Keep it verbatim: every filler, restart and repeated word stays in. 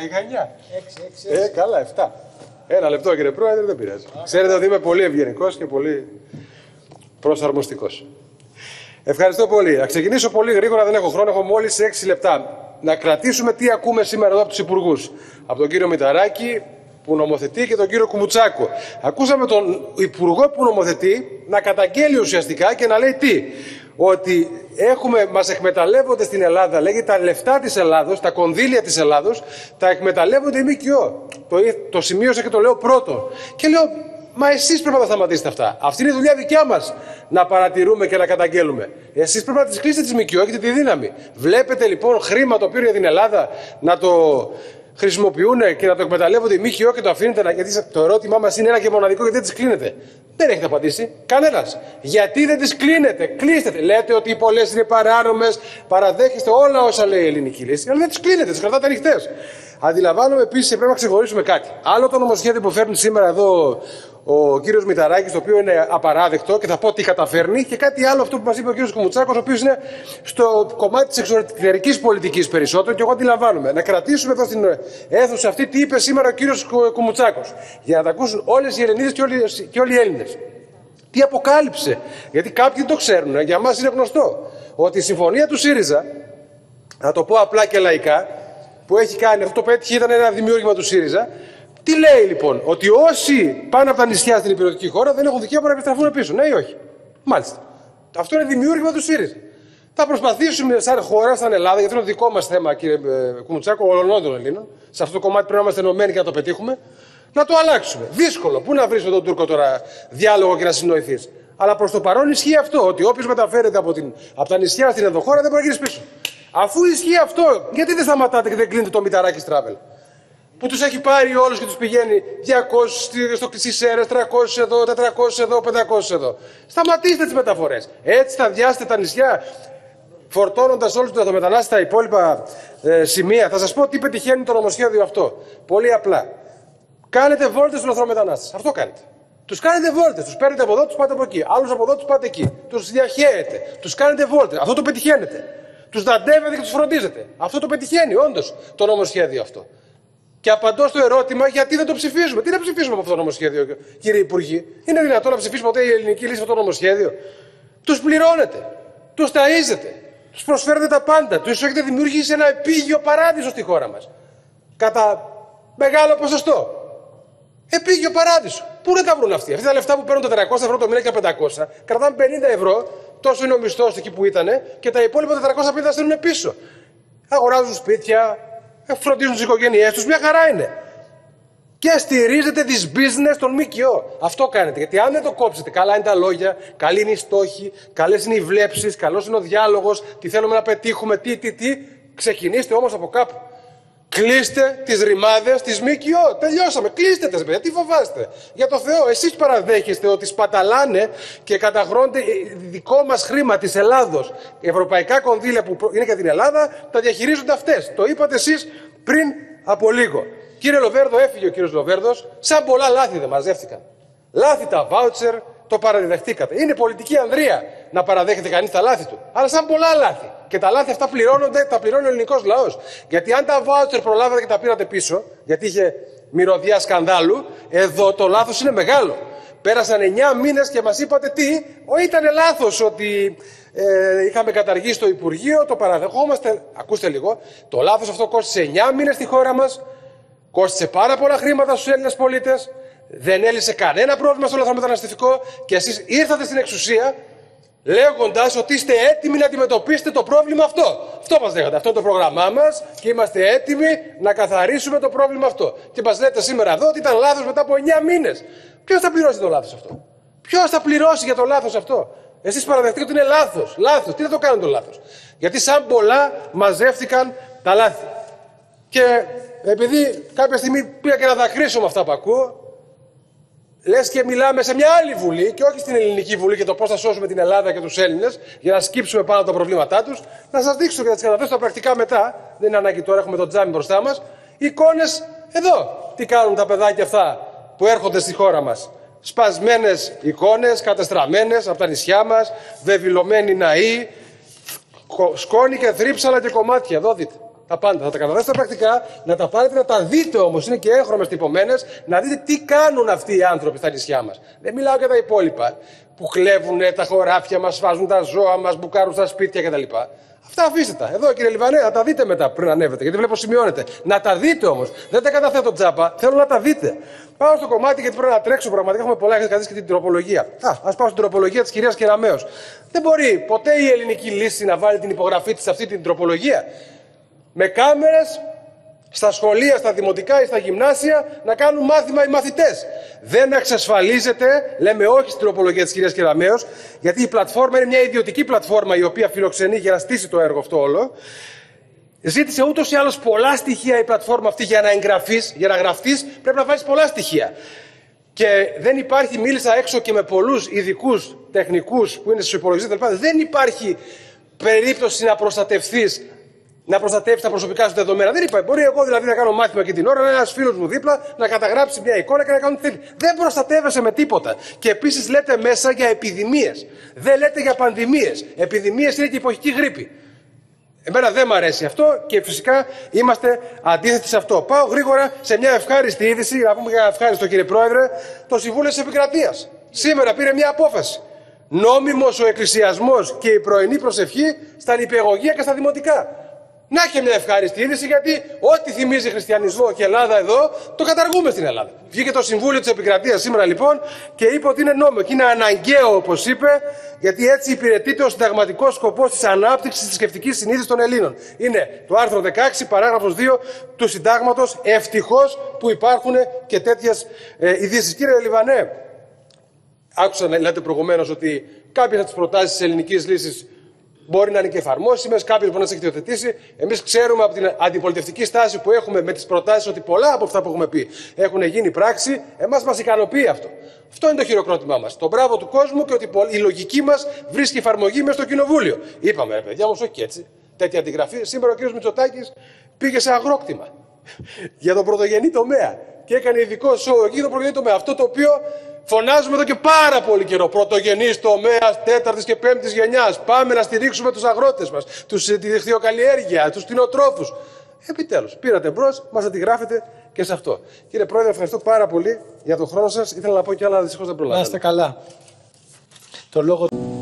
είχα εννιά. Ε, καλά, εφτά. Ένα λεπτό, κύριε Πρόεδρε, δεν πειράζει. Ξέρετε ότι είμαι πολύ ευγενικός και πολύ προσαρμοστικός. Ευχαριστώ πολύ. Θα ξεκινήσω πολύ γρήγορα, δεν έχω χρόνο, έχω μόλις έξι λεπτά. Να κρατήσουμε τι ακούμε σήμερα εδώ από τους υπουργούς. Από τον κύριο Μηταράκη που νομοθετεί και τον κύριο Κουμουτσάκο. Ακούσαμε τον υπουργό που νομοθετεί να καταγγέλει ουσιαστικά και να λέει τι. Ότι έχουμε, μας εκμεταλλεύονται στην Ελλάδα, λέγει τα λεφτά της Ελλάδος, τα κονδύλια της Ελλάδος, τα εκμεταλλεύονται οι ΜΚΟ. Το, το σημείωσα και το λέω πρώτον. Και λέω, μα εσείς πρέπει να τα σταματήσετε αυτά. Αυτή είναι η δουλειά δικιά μας να παρατηρούμε και να καταγγέλουμε. Εσείς πρέπει να τις κλείσετε τις ΜΚΟ, έχετε τη δύναμη. Βλέπετε λοιπόν χρήμα το οποίο είναι για την Ελλάδα να το χρησιμοποιούν και να το εκμεταλλεύονται οι ΜΚΟ και το αφήνετε να. Γιατί το ερώτημά μας είναι ένα και μοναδικό, γιατί δεν τις κλείνετε. Δεν έχετε απαντήσει. Κανένας. Γιατί δεν τις κλείνετε. Κλείστε. Λέτε ότι οι πολλές είναι παράνομες, παραδέχεστε όλα όσα λέει η ελληνική λύση, αλλά δεν τις κλείνετε, τις κρατάτε ανοιχτές. Αντιλαμβάνομαι επίσης πρέπει να ξεχωρίσουμε κάτι. Άλλο το νομοσχέδιο που φέρνει σήμερα εδώ ο κύριος Μηταράκης, το οποίο είναι απαράδεκτο και θα πω τι καταφέρνει, και κάτι άλλο αυτό που μας είπε ο κύριος Κουμουτσάκος, ο οποίος είναι στο κομμάτι της εξωτερικής πολιτικής περισσότερο, και εγώ αντιλαμβάνομαι. Να κρατήσουμε εδώ στην αίθουσα αυτή τι είπε σήμερα ο κύριος Κουμουτσάκος, για να τα ακούσουν όλες οι Ελληνίδες και όλοι, και όλοι οι Έλληνες. Τι αποκάλυψε, γιατί κάποιοι δεν το ξέρουν, για μας είναι γνωστό, ότι η συμφωνία του ΣΥΡΙΖΑ, να το πω απλά και λαϊκά, που έχει κάνει, αυτό το πέτυχε, ήταν ένα δημιούργημα του ΣΥΡΙΖΑ. Τι λέει λοιπόν, ότι όσοι πάνε από τα νησιά στην υπηρετική χώρα δεν έχουν δικαίωμα να επιστραφούν πίσω, ναι ή όχι? Μάλιστα. Αυτό είναι δημιούργημα του ΣΥΡΙΖΑ. Θα προσπαθήσουμε σαν χώρα, σαν Ελλάδα, γιατί είναι το δικό μας θέμα, κύριε Κουμουτσάκο, όλων των Ελλήνων, σε αυτό το κομμάτι πρέπει να είμαστε ενωμένοι και να το πετύχουμε, να το αλλάξουμε. Δύσκολο. Πού να βρεις με τον Τούρκο τώρα διάλογο και να συνοηθείς. Αλλά προς το παρόν ισχύει αυτό, ότι όποιος μεταφέρεται από, την, από τα νησιά στην ενδοχώρα δεν μπορεί να γυρίσει πίσω. Αφού ισχύει αυτό, γιατί δεν σταματάτε και δεν κλείνετε το Μηταράκης Travel, που τους έχει πάρει όλους και τους πηγαίνει διακόσιους στο Σέρρες, τριακόσιους εδώ, τετρακόσιους εδώ, πεντακόσιους εδώ. Σταματήστε τις μεταφορές. Έτσι θα διάσετε τα νησιά, φορτώνοντας όλους τους λαθρομετανάστες στα υπόλοιπα ε, σημεία. Θα σας πω τι πετυχαίνει το νομοσχέδιο αυτό. Πολύ απλά. Κάνετε βόλτες στους λαθρομετανάστες. Αυτό κάνετε. Τους κάνετε βόλτες. Τους παίρνετε από εδώ, τους πάτε από εκεί. Άλλους από εδώ, τους πάτε εκεί. Τους διαχέετε. Τους κάνετε βόλτες. Αυτό το πετυχαίνετε. Τους δαντεύετε και τους φροντίζετε. Αυτό το πετυχαίνει όντως το νομοσχέδιο αυτό. Και απαντώ στο ερώτημα γιατί δεν το ψηφίζουμε. Τι να ψηφίσουμε από αυτό το νομοσχέδιο, κύριε Υπουργοί? Είναι δυνατόν να ψηφίσουμε ποτέ η ελληνική λύση αυτό το νομοσχέδιο? Τους πληρώνετε, τους ταΐζετε, τους προσφέρετε τα πάντα, τους έχετε δημιουργήσει ένα επίγειο παράδεισο στη χώρα μας. Κατά μεγάλο ποσοστό. Επίγειο παράδεισο. Πού να τα βρουν αυτοί? Αυτά τα λεφτά που παίρνουν τετρακόσια ευρώ το μήνα και πεντακόσια, κρατάνε πενήντα ευρώ, τόσο είναι ο μισθός εκεί που ήταν, και τα υπόλοιπα τετρακόσια πενήντα στέλνουν πίσω. Αγοράζουν σπίτια, φροντίζουν τις οικογένειές τους, μια χαρά είναι. Και στηρίζετε τις business των ΜΚΟ. Αυτό κάνετε. Γιατί αν δεν το κόψετε, καλά είναι τα λόγια, καλή είναι η στόχη, καλές είναι οι βλέψεις, καλός είναι ο διάλογος, τι θέλουμε να πετύχουμε, τι, τι, τι. Ξεκινήστε όμως από κάπου. Κλείστε τις ρημάδες της ΜΚΟ. Τελειώσαμε. Κλείστε τις, παιδιά. Τι φοβάστε? Για το Θεό, εσείς παραδέχεστε ότι σπαταλάνε και καταχρώνται δικό μας χρήμα της Ελλάδος. Ευρωπαϊκά κονδύλια που είναι για την Ελλάδα τα διαχειρίζονται αυτές. Το είπατε εσείς πριν από λίγο. Κύριε Λοβέρδο, έφυγε ο κύριος Λοβέρδος. Σαν πολλά λάθη δεν μαζεύτηκαν. Λάθη τα βάουτσερ, το παραδεχτήκατε. Είναι πολιτική ανδρεία να παραδέχεται κανείς τα λάθη του. Αλλά σαν πολλά λάθη. Και τα λάθη αυτά πληρώνονται, τα πληρώνει ο ελληνικός λαός. Γιατί αν τα βάουτσερ προλάβατε και τα πήρατε πίσω, γιατί είχε μυρωδιά σκανδάλου, εδώ το λάθος είναι μεγάλο. Πέρασαν εννιά μήνες και μας είπατε τι? Ο, ήταν λάθος ότι ε, είχαμε καταργήσει το Υπουργείο, το παραδεχόμαστε. Ακούστε λίγο, το λάθος αυτό κόστησε εννιά μήνες στη χώρα μας, κόστησε πάρα πολλά χρήματα στους Έλληνες πολίτες, δεν έλυσε κανένα πρόβλημα στο λαθρομεταναστευτικό και εσείς ήρθατε στην εξουσία λέγοντας ότι είστε έτοιμοι να αντιμετωπίσετε το πρόβλημα αυτό. Αυτό μας λέγατε. Αυτό είναι το πρόγραμμά μας και είμαστε έτοιμοι να καθαρίσουμε το πρόβλημα αυτό. Και μας λέτε σήμερα εδώ ότι ήταν λάθος μετά από εννιά μήνες. Ποιος θα πληρώσει το λάθος αυτό? Ποιος θα πληρώσει για το λάθος αυτό? Εσείς παραδεχτείτε ότι είναι λάθος. Λάθος. Τι θα το κάνουν το λάθος? Γιατί σαν πολλά μαζεύτηκαν τα λάθη. Και επειδή κάποια στιγμή πήγα και να δακρύσω με αυτά που ακούω, λες και μιλάμε σε μια άλλη βουλή και όχι στην ελληνική βουλή για το πώς θα σώσουμε την Ελλάδα και τους Έλληνες για να σκύψουμε πάνω από τα προβλήματά τους. Να σας δείξω και να τις καταθέσω τα πρακτικά μετά. Δεν είναι ανάγκη τώρα, έχουμε το τζάμι μπροστά μας. Εικόνες εδώ. Τι κάνουν τα παιδάκια αυτά που έρχονται στη χώρα μας? Σπασμένες εικόνες, κατεστραμμένες από τα νησιά μας, βεβηλωμένοι ναοί, σκόνη και θρύψαλα και κομμάτια. Εδώ δείτε. Τα πάντα. Θα τα καταθέσετε στα πρακτικά, να τα πάρετε να τα δείτε όμως. Είναι και έγχρωμες τυπωμένες, να δείτε τι κάνουν αυτοί οι άνθρωποι στα νησιά μας. Δεν μιλάω για τα υπόλοιπα που κλέβουν τα χωράφια μας, σφάζουν τα ζώα μας, μπουκάρουν στα σπίτια κτλ. Αυτά αφήστε τα. Εδώ κύριε Λιβανέ, να τα δείτε μετά πριν ανέβετε. Γιατί βλέπω σημειώνετε. Να τα δείτε όμως. Δεν τα καταθέτω τζάπα. Θέλω να τα δείτε. Πάω στο κομμάτι γιατί πρέπει να τρέξω. Πραγματικά έχουμε πολλά. Έχετε καθίσει και την τροπολογία. Α ας πάω στην τροπολογία της κυρίας Κεραμέως. Δεν μπορεί ποτέ η ελληνική λύση να βάλει την υπογραφή της σε αυτή την τροπολογία. Με κάμερες στα σχολεία, στα δημοτικά ή στα γυμνάσια να κάνουν μάθημα οι μαθητές. Δεν εξασφαλίζεται, λέμε όχι στην τροπολογία της κυρίας Κεραμέως, γιατί η πλατφόρμα είναι μια ιδιωτική πλατφόρμα η οποία φιλοξενεί για να στήσει το έργο αυτό όλο. Ζήτησε ούτως ή άλλως πολλά στοιχεία η πλατφόρμα αυτή για να εγγραφείς, για να γραφτείς, πρέπει να βάλεις πολλά στοιχεία. Και δεν υπάρχει, μίλησα έξω και με πολλούς ειδικούς τεχνικούς που είναι στους υπολογιστές, δεν υπάρχει περίπτωση να προστατευθείς. Να προστατεύσει τα προσωπικά σου δεδομένα. Δεν υπάρχει. Μπορεί εγώ δηλαδή να κάνω μάθημα και την ώρα, να είναι ένα φίλο μου δίπλα, να καταγράψει μια εικόνα και να κάνω τι θέλει. Δεν προστατεύεσαι με τίποτα. Και επίσης λέτε μέσα για επιδημίες. Δεν λέτε για πανδημίες. Επιδημίες είναι και εποχική γρίπη. Εμένα δεν μου αρέσει αυτό και φυσικά είμαστε αντίθετοι σε αυτό. Πάω γρήγορα σε μια ευχάριστη είδηση, να πούμε για ευχάριστο κύριε Πρόεδρε, το Συμβούλιο της Επικρατείας. Σήμερα πήρε μια απόφαση. Νόμιμος ο εκκλησιασμός και η πρωινή προσευχή στα νηπιαγωγεία και στα δημοτικά. Να και μια ευχάριστη είδηση, γιατί ό,τι θυμίζει χριστιανισμό και Ελλάδα εδώ, το καταργούμε στην Ελλάδα. Βγήκε το Συμβούλιο της Επικρατείας σήμερα λοιπόν και είπε ότι είναι νόμιμο και είναι αναγκαίο, όπως είπε, γιατί έτσι υπηρετείται ο συνταγματικός σκοπός της ανάπτυξης της θρησκευτικής συνείδησης των Ελλήνων. Είναι το άρθρο δεκαέξι, παράγραφος δύο του Συντάγματος. Ευτυχώς που υπάρχουν και τέτοιες ε, ειδήσεις. Κύριε Λιβανέ, άκουσα να λέτε προηγουμένως ότι κάποιες από τις προτάσεις της ελληνικής λύσης μπορεί να είναι και εφαρμόσιμες, κάποιες μπορεί να τις έχετε υιοθετήσει. Εμείς ξέρουμε από την αντιπολιτευτική στάση που έχουμε με τις προτάσεις ότι πολλά από αυτά που έχουμε πει έχουν γίνει πράξη. Εμάς μας ικανοποιεί αυτό. Αυτό είναι το χειροκρότημά μας. Το μπράβο του κόσμου και ότι η λογική μας βρίσκει εφαρμογή μέσα στο κοινοβούλιο. Είπαμε, ρε παιδιά, όμως όχι και έτσι. Τέτοια αντιγραφή. Σήμερα ο κ. Μητσοτάκης πήγε σε αγρόκτημα για τον πρωτογενή τομέα και έκανε ειδικό σοου εκεί για τον πρωτογενή τομέα. Αυτό το οποίο φωνάζουμε εδώ και πάρα πολύ καιρό. Πρωτογενής τομέας τέταρτης και πέμπτης γενιάς. Πάμε να στηρίξουμε τους αγρότες μας, τους, τη δικτυοκαλλιέργεια, τους κτηνοτρόφους. Επιτέλους, πήρατε μπρος, μας αντιγράφετε και σε αυτό. Κύριε Πρόεδρε, ευχαριστώ πάρα πολύ για τον χρόνο σας. Ήθελα να πω κι άλλα, δυστυχώς δεν προλάβω. Να είστε καλά. Το λόγο...